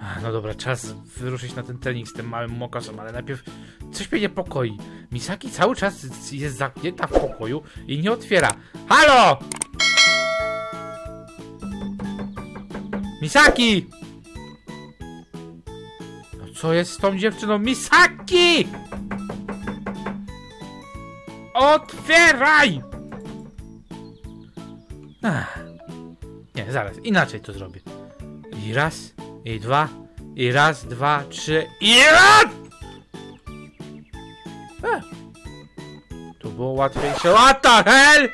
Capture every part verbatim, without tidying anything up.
No dobra, czas wyruszyć na ten trening z tym małym mokasem, ale najpierw coś mnie niepokoi. Misaki cały czas jest zamknięta w pokoju i nie otwiera. Halo! Misaki! No co jest z tą dziewczyną? Misaki! Otwieraj! Ach. Nie, zaraz, inaczej to zrobię. I raz, i dwa, i raz, dwa, trzy, i raz! E. Tu było łatwiejsze. What the hell?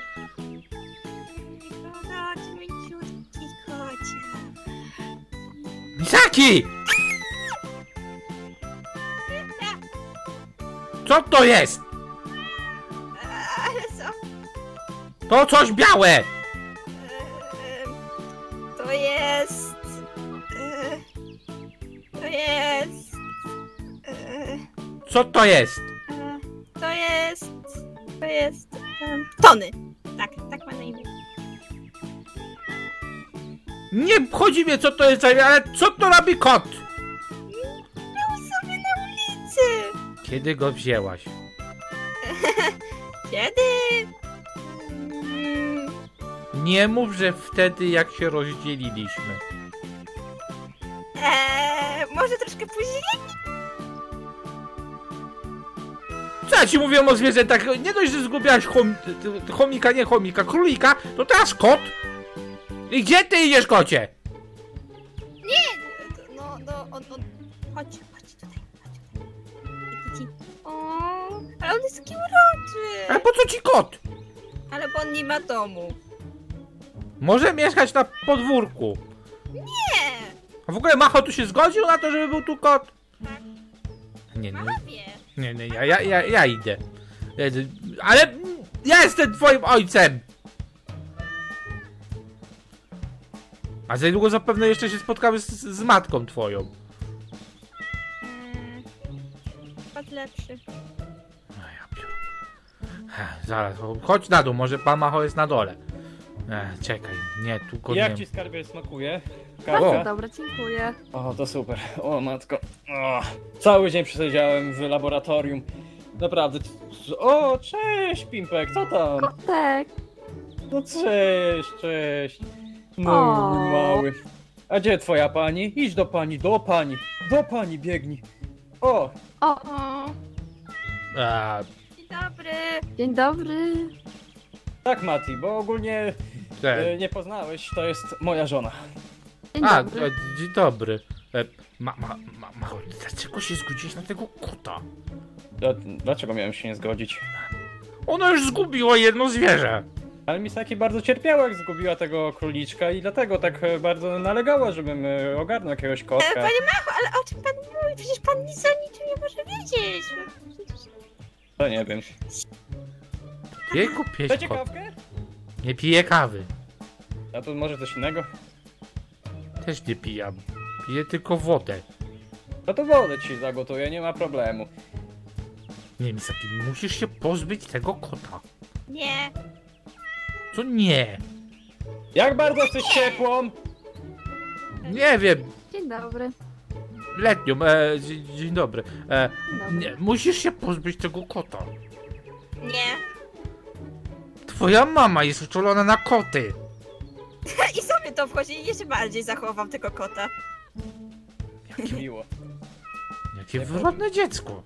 Misaki! Co to jest? Ale co? To coś białe! To jest... To jest... Co to jest? To jest... To jest... Tony. Tak, tak ma na imię. Nie chodzi mnie co to jest, ale co to robi kot? Był sobie na ulicy. Kiedy go wzięłaś? Kiedy? Mm, Nie mów, że wtedy jak się rozdzieliliśmy. Eee, może troszkę później? Co ja ci mówiłem o zwierzętach? Nie dość, że zgubiłaś chom... chomika, nie chomika, królika, to teraz kot? I gdzie ty idziesz, kocie? Nie! No, no, on, on... Chodź, chodź tutaj, chodź tutaj. Jaki ci... O, ale on jest taki uroczy. Ale po co ci kot? Ale bo on nie ma domu. Może mieszkać na podwórku. Nie! A w ogóle Macho tu się zgodził na to, żeby był tu kot? Tak. Nie, nie, Mama wie. nie, nie, ja, ja, ja, ja idę. Ja idę. Ale ja jestem twoim ojcem! A za niedługo zapewne jeszcze się spotkamy z, z matką twoją. Mm, Patrz lepszy. No ja piór. Zaraz, chodź na dół, może pan Macho jest na dole. Ech, czekaj, nie, tu go Jak nie... ci, skarbie, smakuje? Bardzo Kawka? Dobra, dziękuję. O, to super. O, matko. O, cały dzień przesiedziałem w laboratorium. Naprawdę. O, cześć, Pimpek, co tam? Kotek. No cześć, cześć. No, O. mój mały. A gdzie twoja pani? Idź do pani, do pani. Do pani biegnij. O, O, O, A, dzień dobry. dzień dobry. tak, Mati, bo ogólnie te, e, nie poznałeś, to jest moja żona. Dzień a, dobry. e, dzień dobry. E, ma, ma, ma, ma, dlaczego się zgodziłeś na tego kota? Dla- Dlaczego miałem się nie zgodzić? Ona już zgubiła jedno zwierzę. Ale Misaki bardzo cierpiała, jak zgubiła tego króliczka i dlatego tak e, bardzo nalegała, żebym e, ogarnął jakiegoś E, kotka. panie Macho, ale o czym pan mówi? Przecież pan nic o niczym nie może wiedzieć. To nie wiem. Jejku, pieś Chcecie kot. kawkę? Nie piję kawy. A to może coś innego? Też nie pijam. Piję tylko wodę. No to wodę ci zagotuję, nie ma problemu. Nie, Misaki, musisz się pozbyć tego kota. Nie. Co nie? Jak bardzo chcesz ciepłą? Nie wiem. Dzień dobry. Letnią, e, dzień, dzień dobry. E, dobry. nie, musisz się pozbyć tego kota. Nie. Twoja mama jest uczulona na koty. I sobie to wchodzi i jeszcze bardziej zachowam tego kota. Jak miło. Jakie Nie wyrodne dziecko.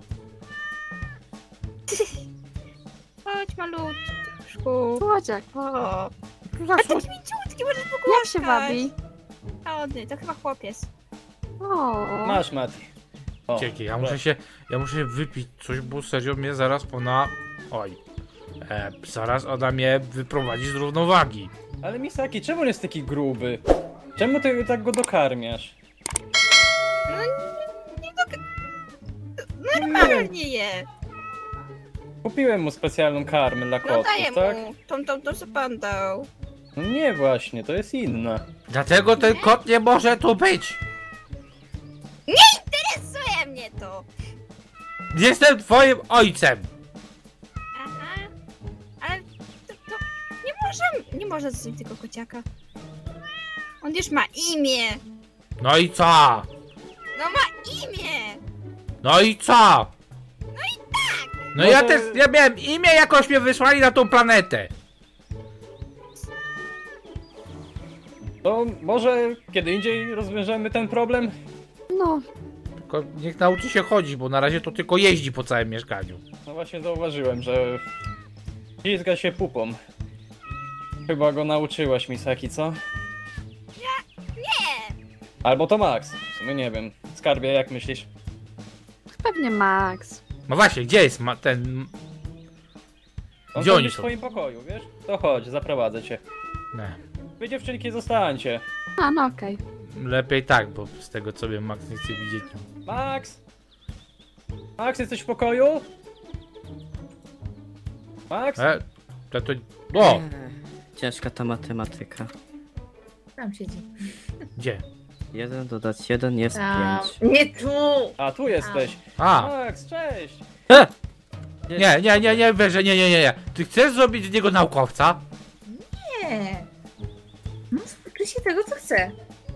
Chodź malutku. Słodziak. O. Tu za A co- taki mięciutki, możesz pogłaskać. Jak się bawi? Ładny, to chyba chłopiec. O. Masz, Mati. O, Czekaj, ja muszę się, ja muszę wypić coś, bo serio mnie zaraz ona... Oj. E, zaraz ona mnie wyprowadzi z równowagi. Ale Misaki, czemu on jest taki gruby? Czemu ty tak go dokarmiasz? No nie, nie do... Normalnie je. Kupiłem mu specjalną karmę dla No kotów, daję tak? mu. Tą, tą, tą co pan dał. No nie właśnie, to jest inna. Dlatego ten kot nie może tu być. Interesuje mnie to. Jestem twoim ojcem. Aha. Ale to, to nie może, nie może zjeść tego kociaka. On już ma imię. No i co? imię! No i co? No Może- ja też, ja miałem imię, jakoś mnie wysłali na tą planetę. To może kiedy indziej rozwiążemy ten problem? No, Tylko niech nauczy się chodzić, bo na razie to tylko jeździ po całym mieszkaniu. No właśnie zauważyłem, że ślizga się pupą. Chyba go nauczyłaś, Misaki, co? Nie! Albo to Max. W sumie nie wiem. Skarbie, jak myślisz? pewnie Max. No właśnie, gdzie jest ma ten... On Gdzie będzie oni w są? swoim pokoju, wiesz? To chodź, zaprowadzę cię. Nie. Wy dziewczynki zostańcie. A, no okej. Lepiej tak, bo z tego co wiem, Max nie chce widzieć. Max! Max, jesteś w pokoju? Max? E, to to... O! Ciężka ta matematyka. Tam siedzi. Gdzie? jeden dodać jeden jest Tam. pięć. Nie tu! A, tu jesteś. A! Max, cześć! Nie, nie, nie, nie, wyżej, nie, nie, nie, nie. Ty chcesz zrobić z niego naukowca? Nie. No, spotkaj się tego, co chce.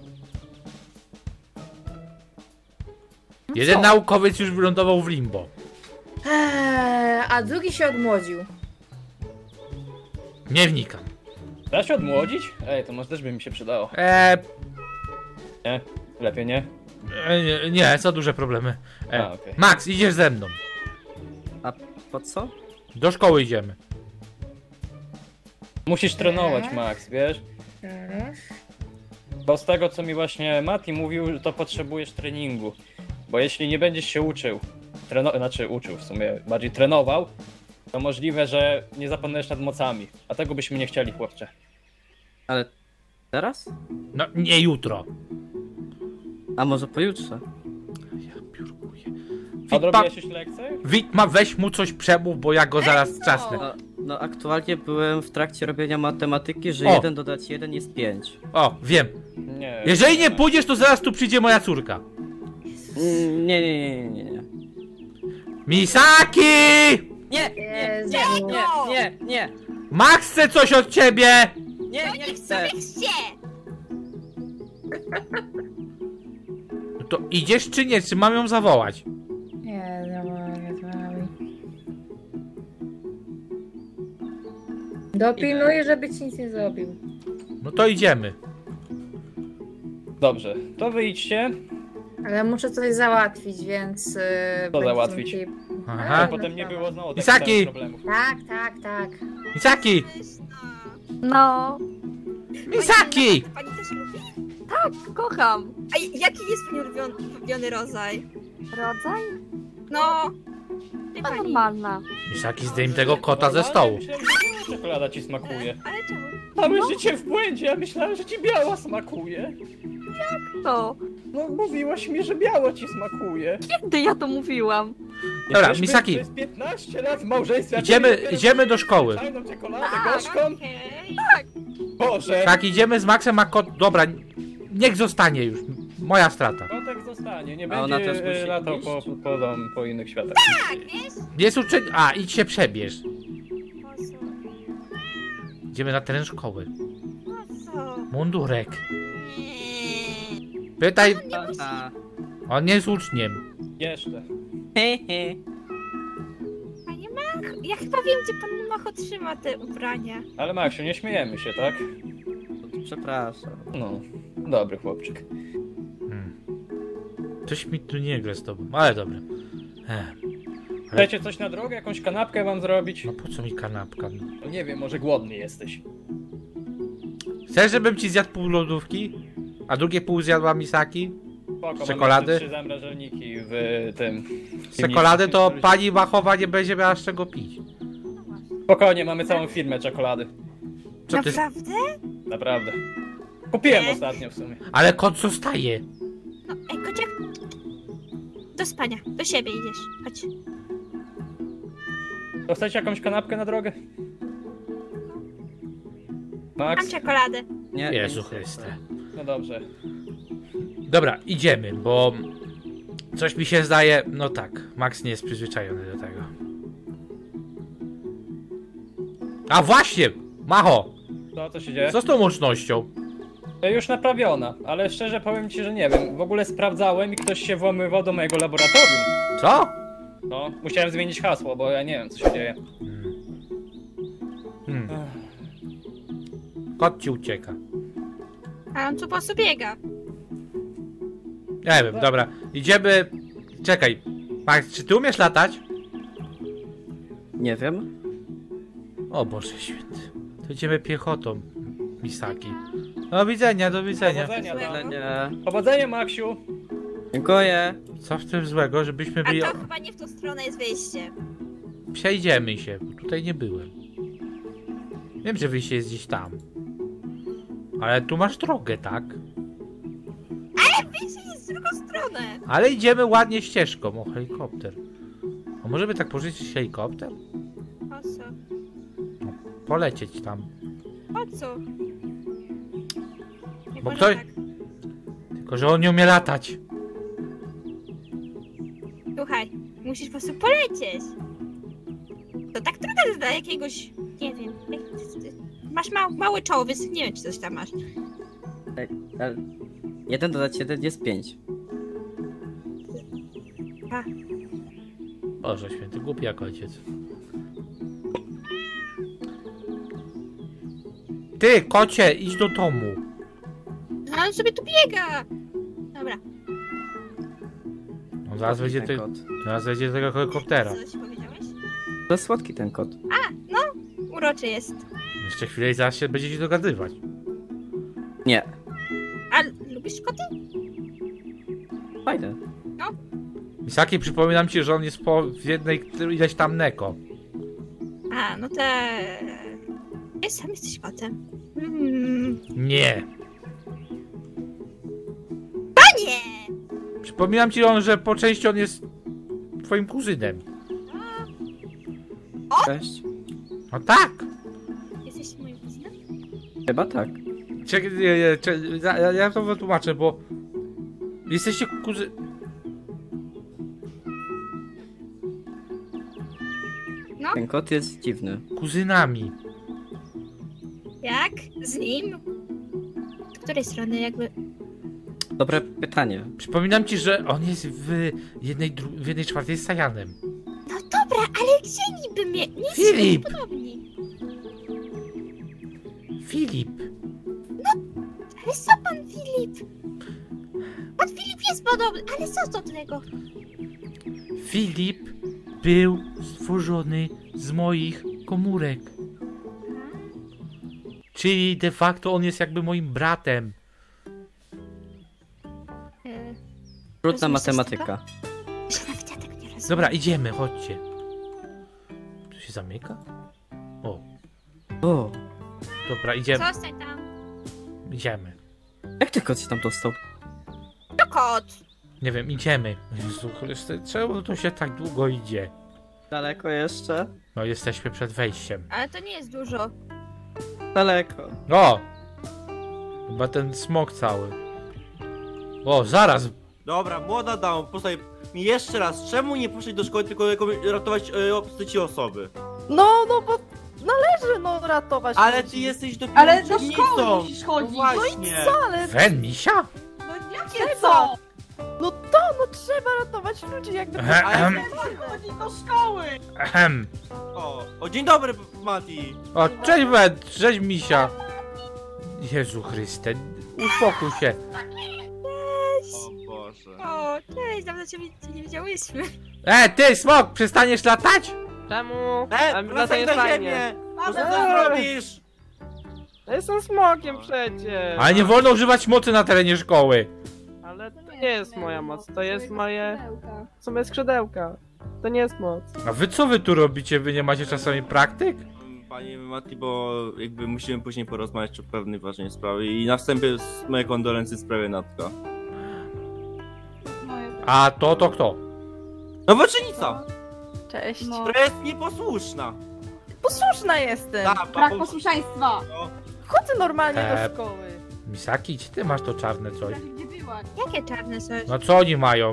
No Jeden co? naukowiec już wylądował w limbo. Eee, a drugi się odmłodził. Nie wnikam. Da się odmłodzić? Ej, to może też by mi się przydało. Eee, Nie? Lepiej nie? e, nie, nie, za duże problemy. E, A, okej. Max, idziesz ze mną. A po co? Do szkoły idziemy. Musisz trenować, Max, wiesz? Teraz. Bo z tego, co mi właśnie Mati mówił, to potrzebujesz treningu. Bo jeśli nie będziesz się uczył, treno... znaczy uczył w sumie, bardziej trenował, to możliwe, że nie zapanujesz nad mocami. A tego byśmy nie chcieli, chłopcze. Ale teraz? No, nie jutro. A może pojutrze? Ja piórkuję. A Witma, robiłeś już lekcję? Witma, weź mu coś przemów, bo ja go zaraz co? trzasnę. No, no aktualnie byłem w trakcie robienia matematyki, że O! jeden dodać jeden jest pięć. O, wiem. Nie. Jeżeli nie pójdziesz, to zaraz tu przyjdzie moja córka. Mm, Nie, nie, nie, nie, nie. Misaki! Nie, nie, Jezu. nie, nie, nie, nie, Max chce coś od ciebie! nie, nie chcę. Chcie! No to idziesz czy nie? Czy mam ją zawołać? Nie, nie mogę z wami. Dopilnuję, żeby ci nic nie zrobił. No to idziemy. Dobrze, to wyjdźcie, Ale muszę coś załatwić, więc... Yy, będzie załatwić? ci- Aha. żeby potem nie było znowu takich Misaki! samych problemów. Tak, tak, tak. Misaki! No, Misaki! Pani też lubi? kocham. A jaki jest pani ulubiony, ulubiony rodzaj? Rodzaj? No. Wie To pani. normalna. Misaki, zdejm tego kota ze stołu. Myślałem, że czekolada ci smakuje. Ale czemu? Mamy życie w błędzie, ja myślałem, że ci biała smakuje. To, No mówiłaś mi, że biała ci smakuje. kiedy ja to mówiłam? Dobra, Jesteśmy Misaki. przez piętnaście lat w małżeństwie. a ty Idziemy, dopiero idziemy do szkoły. zwyczajną czekoladę Tak, gorzką? okej. Boże! Tak, idziemy z Maxem, a kot... Dobra, niech zostanie już. Moja strata. Kotek zostanie, nie A ona będzie też musi e, latał po, iść? po, dom, po innych światach. Tak, wiesz? Jest uczeń... A, idź się przebierz. Po co? Idziemy na teren szkoły. Po co? Mundurek. Nie. Pytaj... A, On nie jest uczniem. Jeszcze. he, he. Panie Mach, ja chyba wiem, gdzie pan Mach otrzyma te ubrania. Ale Maksiu, nie śmiejemy się, tak? Przepraszam. No, dobry chłopczyk. Hmm. Coś mi tu nie gra z tobą, ale dobra. Ech. Chcecie coś na drogę? Jakąś kanapkę wam zrobić? No po co mi kanapka? No nie wiem, może głodny jesteś. Chcesz, żebym ci zjadł pół lodówki? A drugie pół zjadła Misaki? Spoko, Czekolady? Mamy jeszcze trzy zamrażalniki w tym... w tym Czekoladę miejscu, to który- pani Machowa nie będzie miała z czego pić. Spokojnie, mamy całą firmę czekolady. Co ty... Naprawdę? Naprawdę. Kupiłem Nie. ostatnio w sumie. Ale kot zostaje. No, ej, kociak. Do spania, do siebie idziesz. Chodź. To chcecie jakąś kanapkę na drogę? Mam Max? czekoladę. Nie, Jezu nie chcę. Chryste. No dobrze. Dobra, idziemy, bo... Coś mi się zdaje... No tak, Max nie jest przyzwyczajony do tego. A właśnie! Macho! To co się dzieje? Co z tą łącznością? Już naprawiona, ale szczerze powiem ci, że nie wiem. W ogóle sprawdzałem i ktoś się włamywał do mojego laboratorium. Co? No, musiałem zmienić hasło, bo ja nie wiem, co się dzieje. Hmm. Kot ci ucieka. A on tu po prostu biega. Nie wiem, dobra. Idziemy... Czekaj. Max, czy ty umiesz latać? Nie wiem. O Boże święty. To idziemy piechotą, Misaki. Do widzenia, do widzenia. Powodzenia, Złego. tam. Nie. Powodzenia, Maksiu. Dziękuję. Co w tym złego, żebyśmy A byli... to chyba nie w tą stronę jest wyjście. Przejdziemy się, bo tutaj nie byłem. Wiem, że wyjście jest gdzieś tam. Ale tu masz drogę, tak? Wyjście jest w drugą stronę. Ale idziemy ładnie ścieżką. O, helikopter. A możemy tak pożyczyć helikopter? Po co? Polecieć tam. Po co? Nie Bo można ktoś- tak. Tylko, że on nie umie latać. Słuchaj, musisz po prostu polecieć. To tak trudno dla jakiegoś... Nie wiem. jak- Masz ma małe czoło, więc nie wiem, czy coś tam masz. Ale jeden dodać jeden jest pięć. Boże święty, głupi jak ojciec. Ty, kocie, idź do domu. No on sobie tu biega. Dobra. On zaraz wejdzie, Ten te, kot. zaraz wejdzie do tego helikoptera. Coś powiedziałeś? To słodki ten kot. Uroczy jest. Jeszcze chwilę i zaraz się będziecie dogadywać. Nie. A lubisz koty? Fajne. Misaki, przypominam ci, że on jest po w jednej ileś tam neko. A, no to... Ty sam jesteś kotem. Mm. Nie. Panie! Przypominam ci, on, że po części on jest twoim kuzynem. Cześć. No tak. Jesteś moim kuzynem? Chyba tak. Czekaj, nie, nie, czekaj, ja, ja to wytłumaczę, bo jesteście kuzy... No, Ten kot jest dziwny. kuzynami. jak? Z nim? Z której strony jakby... Dobre pytanie. Przypominam ci, że on jest w jednej, dru- w jednej czwartej z Sajanem. No dobra, ale gdzie niby mnie... Nie Filip! są podobni. Filip. Ale co pan Filip? Pan Filip jest podobny, ale co do tego? Filip był stworzony z moich komórek. Czyli de facto on jest jakby moim bratem. E, Trudna Rozumiesz coś matematyka. że nawet ja tego nie rozumiem. Dobra, idziemy, chodźcie. Tu się zamyka? O, O, dobra, idziemy. Zostań tam. Idziemy. jak ty kot się tam dostał? To kot. Nie wiem, idziemy. Jezu Chryste, czemu to się tak długo idzie? Daleko jeszcze? No, jesteśmy przed wejściem. Ale to nie jest dużo. Daleko. O! Chyba ten smok cały. O, zaraz! Dobra, młoda dama, posłuchaj mi jeszcze raz, czemu nie poszedć do szkoły, tylko jako ratować e, trzecie osoby? No, no bo należy no ratować Ale ludzi. ty jesteś dopiero Ale do uczennicą. szkoły musisz chodzić. No właśnie. Co, ale Wen, misia? no jakie co? No to, no trzeba ratować ludzi jakby... Ehem. Trzeba chodzić do szkoły! Ehem. O, o, dzień dobry, Mati. O, cześć Wen, cześć misia. Jezu Chryste, uspokój się. O Boże. O, cześć, dawno cię, cię nie widziałyśmy. E, ty, smok, przestaniesz latać? Czemu? E, A mi wracaj latać na fajnie. ziemię! Co ty Eee. zrobisz? Ja jestem smokiem przecież. Ale nie wolno używać mocy na terenie szkoły. Ale to nie jest moja moc, to jest moje... są moje skrzydełka. To nie jest moc. A wy co wy tu robicie? Wy nie macie czasami praktyk? Panie Mati, bo jakby musimy później porozmawiać o pewnej ważnej sprawie i na wstępie moje kondolencje w sprawie Natka. A to, to kto? No woczynica, Cześć. która jest nieposłuszna. Posłuszna jestem. Ta, Brak po- posłuszeństwa! no, Chodzę normalnie Eee. do szkoły. Misaki, gdzie ty masz to czarne coś? Gdzie byłaś? Jakie czarne coś? No co oni mają?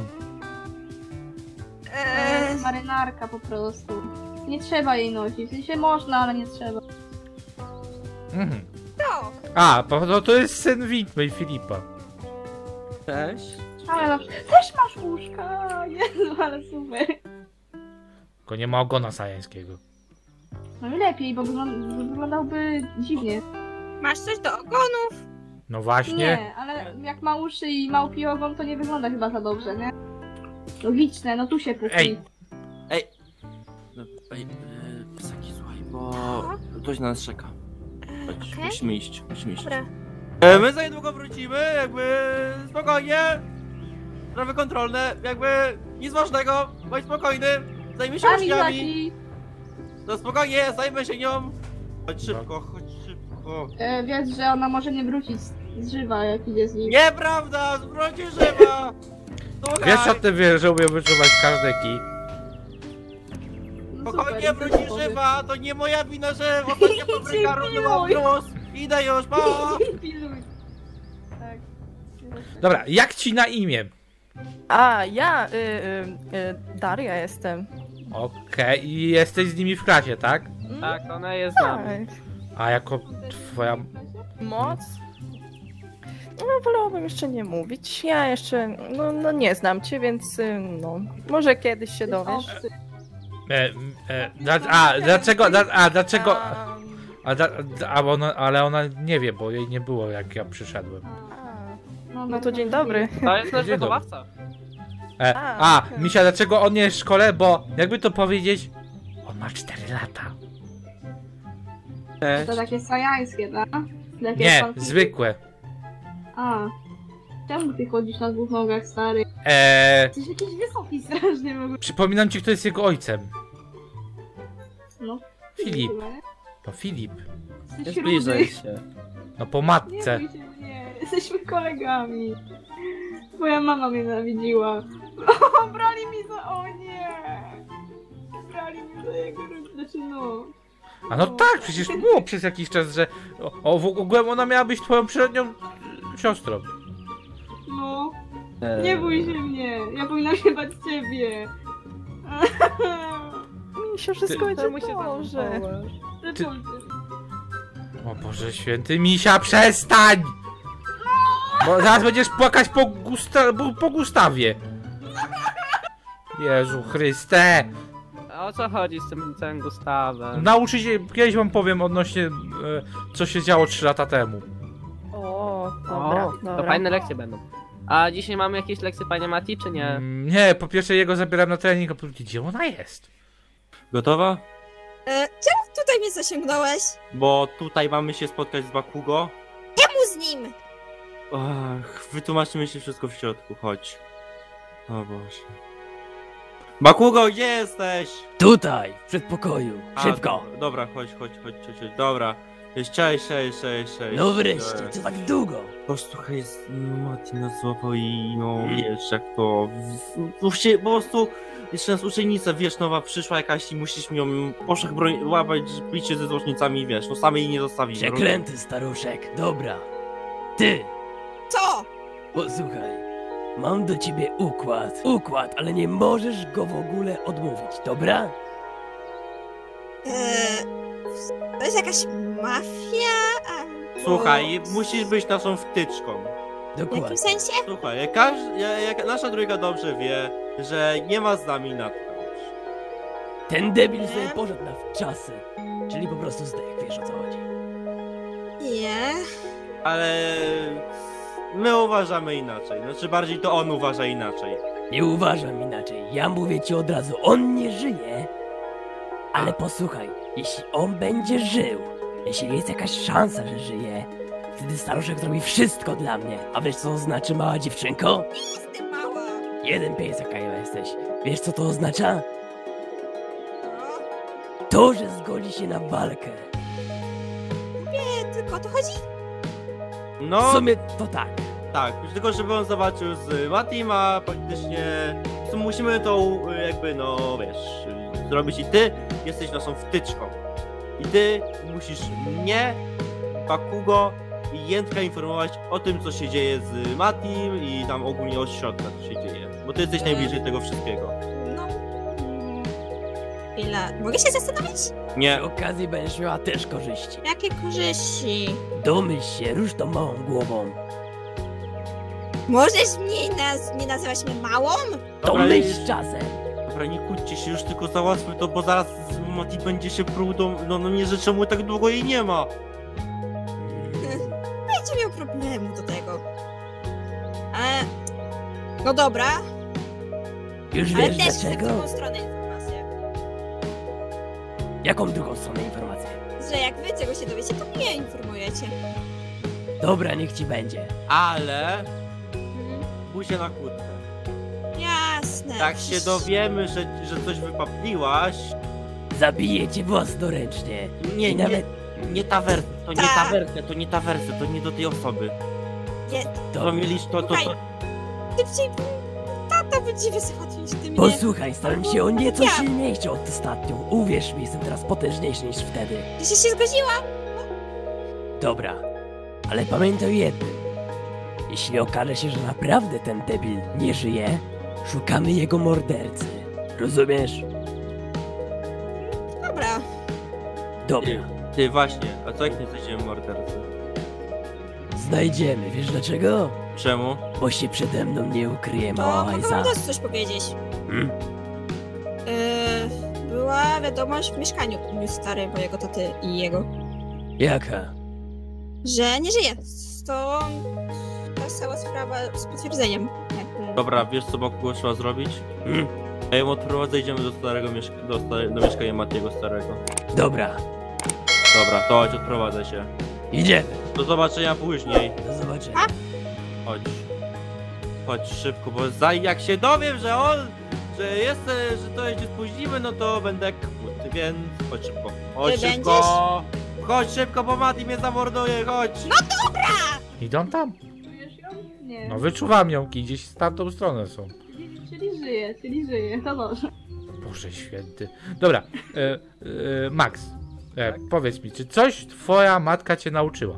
Eee, Marynarka po prostu. Nie trzeba jej nosić. W sensie można, ale nie trzeba. Mhm. to. A, bo no to jest syn Widmy i Filipa. Cześć. Ale dobrze. Też masz łóżka! Jezu, ale super. Tylko nie ma ogona sajańskiego. No i lepiej, bo wygląda, wyglądałby dziwnie. Masz coś do ogonów? No właśnie. Nie, ale jak ma uszy i małpi ogon, to nie wygląda chyba za dobrze, nie? Logiczne, no tu się puści. Ej. Ej, no, ej, e, psaki, słuchaj, bo ktoś na nas czeka. Chodź, Okej. musimy iść, musimy iść. Dobra. E, my za niedługo wrócimy, jakby spokojnie. Sprawy kontrolne, jakby nic ważnego, bądź spokojny. Zajmij się A uczniami. Mizaki, No spokojnie, zajmę się nią. Chodź szybko, chodź szybko. e, wiesz, że ona może nie wrócić z z żywa, jak idzie z nim. Nieprawda, zwróci żywa. Słuchaj, Wiesz o tym, wie, że umiem wyczuwać każdy kij. No spokojnie super, wróci super. żywa, to nie moja wina, że ostatnia papryka runęła w nos. Idę już, pa! Piluj. Tak. Dobra, jak ci na imię? A, ja, y, y, y, Daria jestem. Okej, i jesteś z nimi w klasie, tak? Tak, ona jest z Tak. nami. A jako twoja... Moc? No, wolałabym jeszcze nie mówić. Ja jeszcze, no, no nie znam cię, więc y, no, może kiedyś się dowiesz. Obcy. E, e, dla, a, dlaczego, dla, a, dlaczego... A, A, da, a ona, ale ona nie wie, bo jej nie było, jak ja przyszedłem. a, no to dzień dobry. To jest nasz Dzień dobry. wychowawca. E, A, a, okej. Misia, dlaczego on nie jest w szkole? Bo, jakby to powiedzieć, on ma cztery lata. Cześć. To takie sajańskie, tak? Takie Nie, pan- zwykłe. A. Czemu ty chodzisz na dwóch nogach, stary? E, Jesteś jakiś wysoki strasznie w ogóle. przypominam ci, kto jest jego ojcem. No. Filip. Chyba, nie? To Filip. Jesteś Nie zbliżaj rudy. się. No po Nie matce. bój się mnie. Jesteśmy kolegami. Twoja mama mnie nienawidziła. O, brali mi za... O nie! Brali mi za jego rodzinę. Znaczy no... A no tak, przecież było przez jakiś czas, że... O, o w ogóle ona miała być twoją przyrodnią e, siostrą. No. Eee, Nie bój się mnie. Ja powinnam się bać ciebie. Mi się wszystko Ty- będzie Czemu się dobrze. zachowasz? Ty... O Boże święty, Misia, przestań! Bo zaraz będziesz płakać po, Gusta po, po Gustawie. Jezu Chryste. A o co chodzi z tym całym Gustawem? Nauczy się, kiedyś wam powiem odnośnie, e, co się działo trzy lata temu. O, dobra, O, dobra. to fajne lekcje będą. A dzisiaj mamy jakieś lekcje, panie Mati, czy nie? Mm, nie, po pierwsze jego zabieram na trening, a po drugie, gdzie ona jest? Gotowa? E, czemu tutaj mnie zasięgnąłeś? Bo tutaj mamy się spotkać z Bakugo. Czemu z nim? Ach, wytłumaczymy się wszystko w środku, chodź. O Boże. Bakugo, gdzie jesteś? Tutaj, w przedpokoju. A, Szybko. do- Dobra, chodź, chodź, chodź, chodź, chodź. Dobra. Jest cześć, cześć, cześć, cześć. No wreszcie, co tak długo? Po prostu hej, no, Mati nas złapał i no wiesz jak to... w- w- się, po prostu jeszcze nas uczennica, wiesz, nowa przyszła jakaś i musisz mi ją poszach broń łapać, bić się ze złocznicami, wiesz, no samej jej nie zostawimy. Przeklęty staruszek, dobra. Ty, Co? posłuchaj. Mam do ciebie układ. Układ, ale nie możesz go w ogóle odmówić, dobra? Eee, to jest jakaś mafia? Albo... Słuchaj, musisz być naszą wtyczką. W jakim Dokładnie. sensie? Słuchaj, jak, każ, jak, jak nasza trójka dobrze wie, że nie ma z nami natknąć. Ten debil sobie poszedł na wczasy. Czyli po prostu zdech, wiesz o co chodzi. Nie. Ale my uważamy inaczej, znaczy bardziej to on uważa inaczej. Nie uważam inaczej. Ja mówię ci od razu, on nie żyje. Ale posłuchaj, jeśli on będzie żył, jeśli jest jakaś szansa, że żyje, wtedy staruszek zrobi wszystko dla mnie. A wiesz co to znaczy, mała dziewczynko? Nie jestem mała. Jeden pies jaka jesteś. Wiesz co to oznacza? No. To, że zgodzi się na walkę. Nie, tylko o to chodzi? No, W sumie to tak. tak, tylko żeby on zobaczył z Matim, a praktycznie to musimy to jakby, no wiesz, zrobić i ty jesteś naszą wtyczką. I ty musisz mnie, Bakugo i Jędrka informować o tym, co się dzieje z Matim i tam ogólnie od środka, co się dzieje. Bo ty jesteś najbliżej tego wszystkiego. No. Chwila, mogę się zastanowić? Nie. Przy okazji będziesz miała też korzyści. Jakie korzyści? Domyśl się, rusz tą małą głową. Możesz mnie naz nie nazywać mnie małą? To Dobra, myśl jest- czasem. Dobra, nie kłóćcie się, już tylko załatwmy to, bo zaraz Mati będzie się pruł do... No, no nie, że czemu tak długo jej nie ma. Będzie miał problemu do tego. E, no dobra, Już ale wiesz też chcę w dlaczego? drugą stronę informację. Jaką drugą stronę informację? Że jak wy czego się dowiecie, to mnie informujecie. Dobra, niech ci będzie. Ale... Mhm. Buzie na kłódkę. Jasne. Jak się dowiemy, że, że coś wypapliłaś... Zabiję cię własnoręcznie. Nie, I nie, nawet... nie ta wersja, to nie Ta. ta wersja, to nie ta wersja, to nie do tej osoby. Nie, To mieliś to, to, to... Słuchaj. szybciej, tata będzie wysyłać niż ty mnie. Posłuchaj, stałem się o nieco Ja. silniejszy od ostatnią. Uwierz mi, jestem teraz potężniejszy niż wtedy. Że się zgodziła? Dobra, ale pamiętaj o jednym. Jeśli okaże się, że naprawdę ten debil nie żyje, szukamy jego mordercy. Rozumiesz? Dobra. Dobra, Ty, właśnie, a co jak nie znajdziemy mordercy? znajdziemy. Wiesz dlaczego? Czemu? Bo się przede mną nie ukryje, To mała mogę łajza. wam też coś powiedzieć. Hmm? Yy, była wiadomość w mieszkaniu mój stary, mojego taty i jego, Jaka? że nie żyje. To ta cała sprawa z potwierdzeniem. Jakby- Dobra, wiesz co Boku trzeba zrobić? Hmm? Ja ją odprowadzę, idziemy do starego mieszka do, stare do mieszkania Matiego starego. Dobra, Dobra, to chodź, odprowadzę się. idziemy. Do zobaczenia później. Do zobaczenia. Chodź. Chodź szybko, bo za, jak się dowiem, że on, że jest, e, że to się spóźnimy, no to będę kłóty, więc chodź szybko. Chodź Ty szybko! Chodź szybko, bo Mati mnie zamorduje, chodź! No dobra! Idą tam. Czujesz ją? Nie. No wyczuwam ją, gdzieś z tamtą stronę są. Czyli, czyli żyje, czyli żyje, to dobrze. Boże święty. Dobra, e, e, Max, e, powiedz mi, czy coś twoja matka cię nauczyła?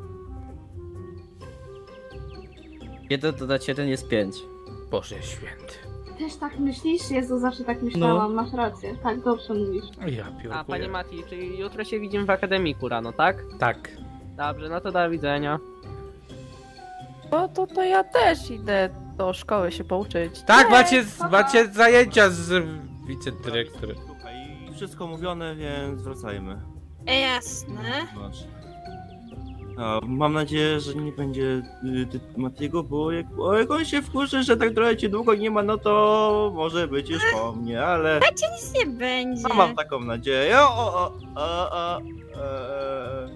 jeden dodać jeden jest pięć. Boże święty. Też tak myślisz? Jezu, zawsze tak myślałam, masz rację. Tak, dobrze mówisz. Ja A piórkuję. panie Mati, czyli jutro się widzimy w akademiku rano, tak? Tak. Dobrze, no to do widzenia. No to, to ja też idę do szkoły się pouczyć. Tak, macie, papa. macie zajęcia z wicedyrektorem. Słuchaj, wszystko mówione, więc wracajmy. E, jasne. A, mam nadzieję, że nie będzie y, ty, Matiego, bo jak, bo jak on się wkurzy, że tak trochę cię długo nie ma, no to może być już po mnie, ale Tacie nic nie będzie. no, mam taką nadzieję. O, o, o, o, o, e,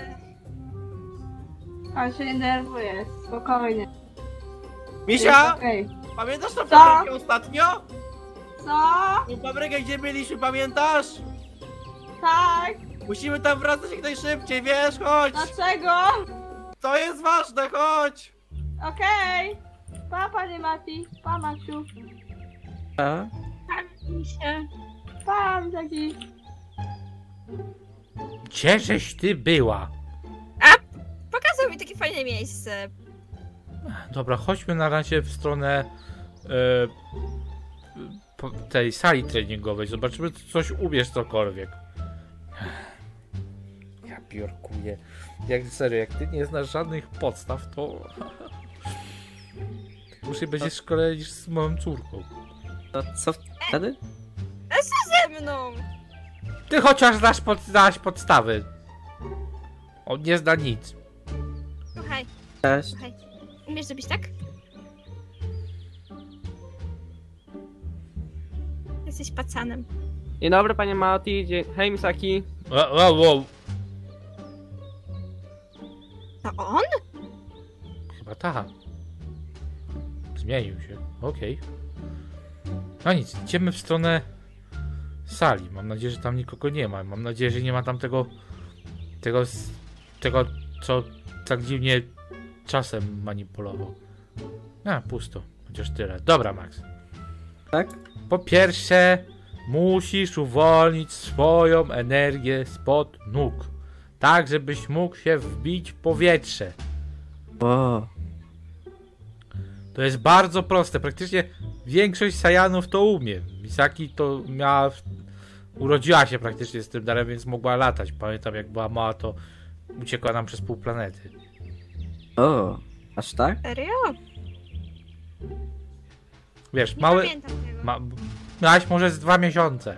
Ale się nie denerwuję, spokojnie. Misia, Jest okej. pamiętasz tą Co? fabrykę ostatnio? Co? Tą fabrykę, gdzie byliśmy, pamiętasz? Tak? Musimy tam wracać jak najszybciej, wiesz, chodź! Dlaczego? To jest ważne, chodź! Okej. Pa, panie Mati. Pa, Maciu. A? się. Pa, taki. Gdzieżeś ty była? Pokazał mi takie fajne miejsce. Dobra, chodźmy na razie w stronę e, po, tej sali treningowej. Zobaczymy, czy coś umiesz cokolwiek. Ja piórkuję. Jak serio, jak ty nie znasz żadnych podstaw, to... Dłużej będziesz szkolenie niż z moją córką. To co wtedy? Ze mną! Ty chociaż znasz, pod, znasz podstawy. On nie zna nic. Słuchaj, Cześć. słuchaj. Umiesz zrobić tak? Jesteś pacanem. Dzień dobry panie Mati, dzień... hej Misaki. Wow, wow, wow. To on? Chyba tak. Zmienił się. Okej. No nic, idziemy w stronę sali. Mam nadzieję, że tam nikogo nie ma. Mam nadzieję, że nie ma tam tego... Tego... s- Tego, co tak dziwnie czasem manipulował. A, pusto. Chociaż tyle. Dobra, Max. Tak? Po pierwsze, musisz uwolnić swoją energię spod nóg. Tak, żebyś mógł się wbić w powietrze. O. To jest bardzo proste. Praktycznie większość Saiyanów to umie. Misaki to miała urodziła się praktycznie z tym darem, więc mogła latać. Pamiętam, jak była mała, to uciekła nam przez pół planety. O, aż tak? Serio? Wiesz, Nie mały... pamiętam tego. Ma... Miałaś może z dwa miesiące.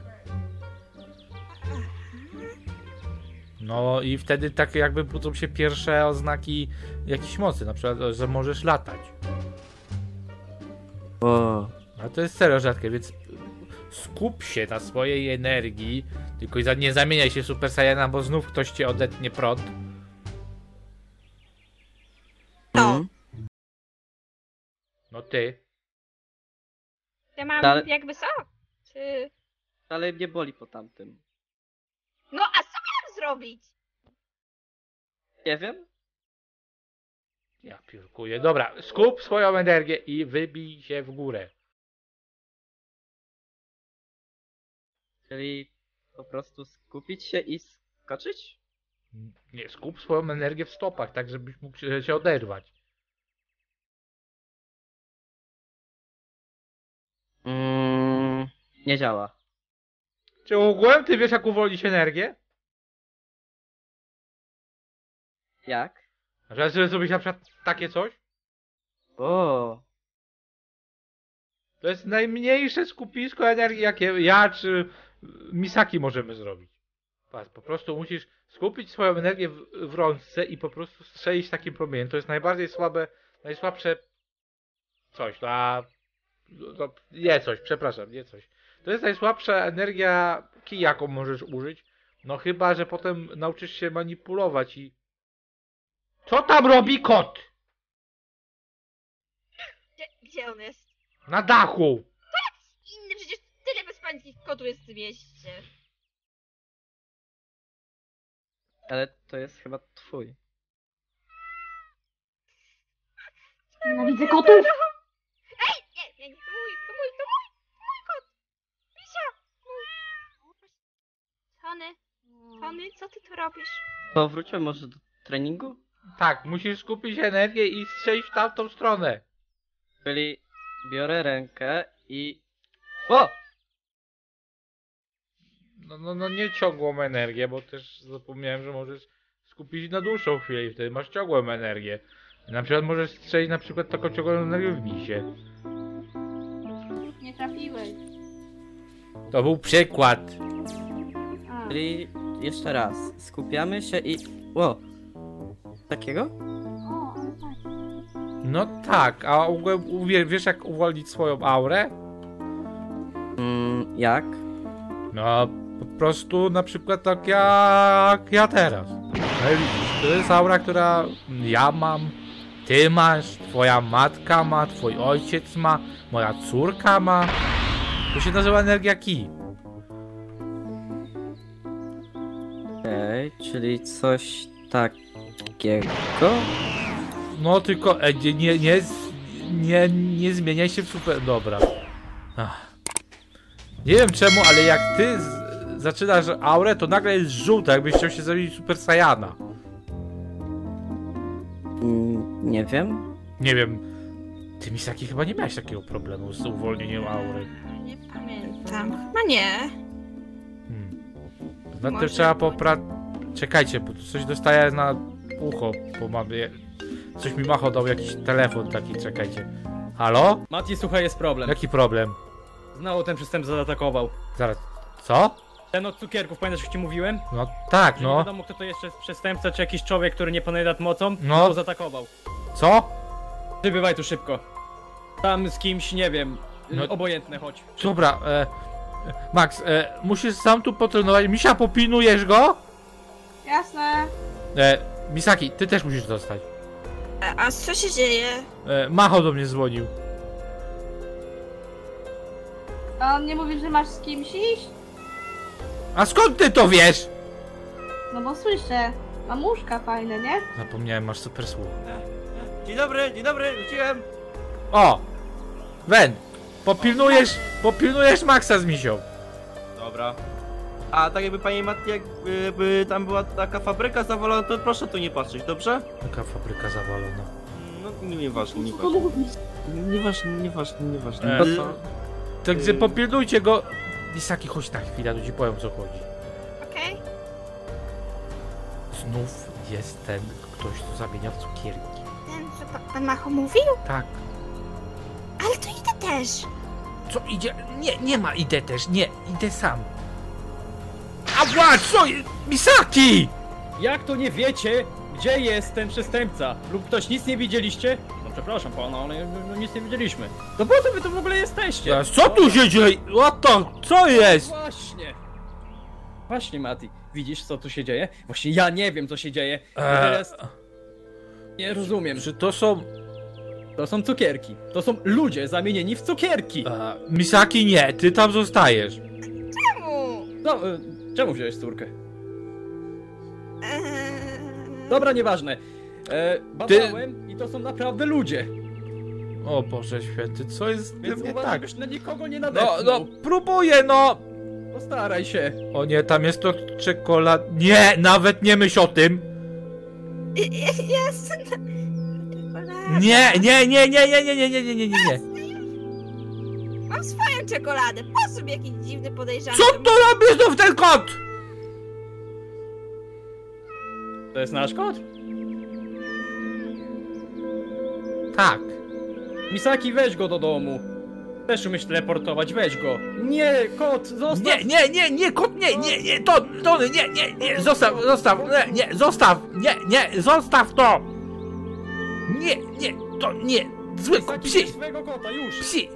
No i wtedy tak jakby budzą się pierwsze oznaki jakiejś mocy, na przykład, że możesz latać. O, Ale to jest serio rzadkie, więc skup się na swojej energii, tylko nie zamieniaj się w Super Saiyana, bo znów ktoś cię odetnie prąd. mm. No ty. Ja mam Ale- jakby co? Czy... Ale mnie boli po tamtym. No a co miałam zrobić? Nie wiem? Ja piórkuję. Dobra, skup swoją energię i wybij się w górę. Czyli po prostu skupić się i skoczyć? Nie, skup swoją energię w stopach, tak żebyś mógł się, się oderwać. Mm, nie działa. Czy ogółem ty wiesz, jak uwolnić energię? Jak? Że żeby zrobić na przykład takie coś? O, To jest najmniejsze skupisko energii, jakie ja czy Misaki możemy zrobić. Patrz, po prostu musisz skupić swoją energię w, w rączce i po prostu strzelić takim promieniem. To jest najbardziej słabe, najsłabsze coś, no a... No, nie coś, przepraszam, nie coś. To jest najsłabsza energia kij, jaką możesz użyć. No chyba, że potem nauczysz się manipulować i... Co tam robi kot? Gdzie, gdzie on jest? Na dachu! Inny, przecież tyle bezpańskich kotów jest w tym mieście. ale to jest chyba twój. Nienawidzę kotów! Ej, nie, nie, to mój, to mój, to mój, to mój kot. Misia, mój. Tony, Tony, co ty tu robisz? To wróćmy może do treningu? Tak, musisz skupić energię i strzelić w tamtą stronę. Czyli biorę rękę i... O! No, no, no nie ciągłą energię, bo też zapomniałem, że możesz skupić na dłuższą chwilę i wtedy masz ciągłą energię. Na przykład możesz strzelić na przykład taką ciągłą energię w misie. Nie trafiłeś. To był przykład. A. Czyli jeszcze raz. Skupiamy się i... O! Takiego? O, ale tak. No tak, a ogółem uwie- wiesz jak uwolnić swoją aurę? Mm, jak? No po prostu na przykład tak jak ja teraz. No i widzisz, to jest aura, która ja mam, ty masz, twoja matka ma, twój ojciec ma, moja córka ma. To się nazywa energia ki. Okej, czyli coś takiego? No tylko e, nie, nie, nie, nie, nie zmieniaj się w super... Dobra. Ach. Nie wiem czemu, ale jak ty z, zaczynasz aurę, to nagle jest żółta, jakbyś chciał się zamienić w Super Saiyana. Mm, nie wiem. Nie wiem. Ty, Misaki, chyba nie miałeś takiego problemu z uwolnieniem aury. Nie pamiętam. Chyba nie. Hmm. No to Może- trzeba popra... Czekajcie, bo tu coś dostaję na ucho, bo mamy... Coś mi Macho dał, jakiś telefon taki, czekajcie. Halo? Mati, słuchaj, jest problem. Jaki problem? Znowu ten przestępca zaatakował. Zaraz. Co? Ten od cukierków, pamiętasz jak ci mówiłem? No tak, Że nie no. wiadomo kto to jest przestępca, czy jakiś człowiek, który nie panuje nad mocą, No. to zaatakował. Co? Ty bywaj tu szybko. Tam z kimś, nie wiem, No. obojętne chodź. Dobra, e, Max, e, musisz sam tu potrenować. Misia, popilnujesz go? Jasne. E, Misaki, ty też musisz zostać. A, a co się dzieje? E, Macho do mnie dzwonił. A on nie mówi, że masz z kimś iść? A skąd ty to wiesz? No bo słyszę. Mam łóżka fajne, nie? Zapomniałem, masz super słów. Dzień dobry, dzień dobry, wróciłem. O! Wen, popilnujesz, popilnujesz Maxa z Misią. Dobra. A tak jakby pani Mati, jakby tam była taka fabryka zawalona, to proszę tu nie patrzeć, dobrze? Jaka fabryka zawalona. No nie, nieważne, Co to nieważne. mówisz? Nieważne, nieważne, nieważne. E, to, to gdzie popilnujcie go. Misaki, chodź na chwilę, to ci powiem, o co chodzi. Okej. Znów jest ten ktoś, kto zamienia w cukierki. Ten, co pa, pan Macho mówił? Tak. Ale to idę też. Co idzie? Nie, nie ma, idę też, nie, idę sam. Ała, co je- Misaki! Jak to nie wiecie, gdzie jest ten przestępca? Lub ktoś nic nie widzieliście? No przepraszam pana, ale no, nic nie widzieliśmy. To po co wy tu w ogóle jesteście? Teraz, co tu się dzieje? What the, co jest? Właśnie! Właśnie, Mati, widzisz co tu się dzieje? Właśnie ja nie wiem co się dzieje. I Eee. teraz nie rozumiem. Czy to są... To są cukierki. To są ludzie zamienieni w cukierki. E, Misaki, nie, ty tam zostajesz. Czemu? No, y, czemu wziąłeś córkę? Eee... Dobra, nieważne. E, badałem i to są naprawdę ludzie. O Boże święty, co jest Więc nie uważaj, tak? byś na nikogo nie No, nadepnął. no, próbuję, no! Postaraj się. O nie, tam jest to czekolad... Nie, nawet nie myśl o tym! Jest. Nie, nie, nie, nie, nie, nie, nie, nie, nie, nie, nie. Mam swoją czekoladę. Po sobie jakiś dziwny podejrzany. Co to robisz znów ten kot? To jest nasz kot? Tak. Misaki, weź go do domu. Też umiesz teleportować, weź go. Nie, kot, zostaw. Nie, nie, nie, nie, kot, nie, nie, nie, to, to, nie, nie, nie, zostaw, zostaw, nie, nie, zostaw, nie, nie, zostaw to! Nie, nie, to nie, zły kot, Misaki, psi, weź swojego kota, już. psi.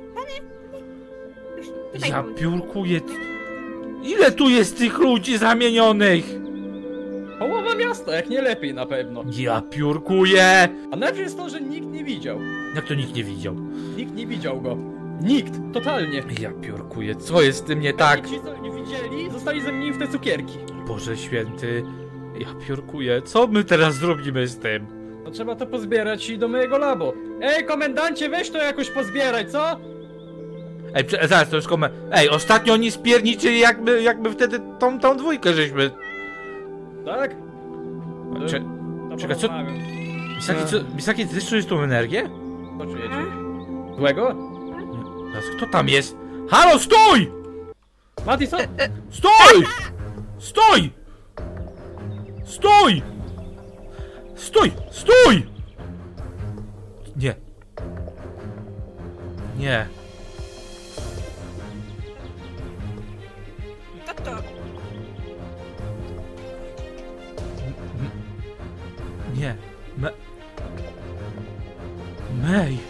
Tutaj Ja mam. piórkuję. Ile tu jest tych ludzi zamienionych? Połowa miasta, jak nie lepiej na pewno. Ja piórkuję. A najpierw jest to, że nikt nie widział. Jak to nikt nie widział? Nikt nie widział go. Nikt, totalnie. Ja piórkuję, co jest z tym nie tak? Ci, co nie widzieli, zostali zamienieni w te cukierki. Boże święty, ja piórkuję, co my teraz zrobimy z tym? No trzeba to pozbierać i do mojego labo. Ej, komendancie, weź to jakoś pozbieraj, co? Ej, prze- zaraz, to już komę. Ej, ostatnio oni spierniczyli jakby, jakby wtedy tą, tą dwójkę żeśmy... Tak? Cze- To Czekaj, co- porozmawiam. Misaki, co, Misaki, ty też czujesz tą energię? Co czujecie? Złego? Teraz, kto tam jest? Halo, stój! Mati, co? Stój! Stój! Stój! Stój! Stój! Nie. Nie. Doktor. Nie. Me... Mej.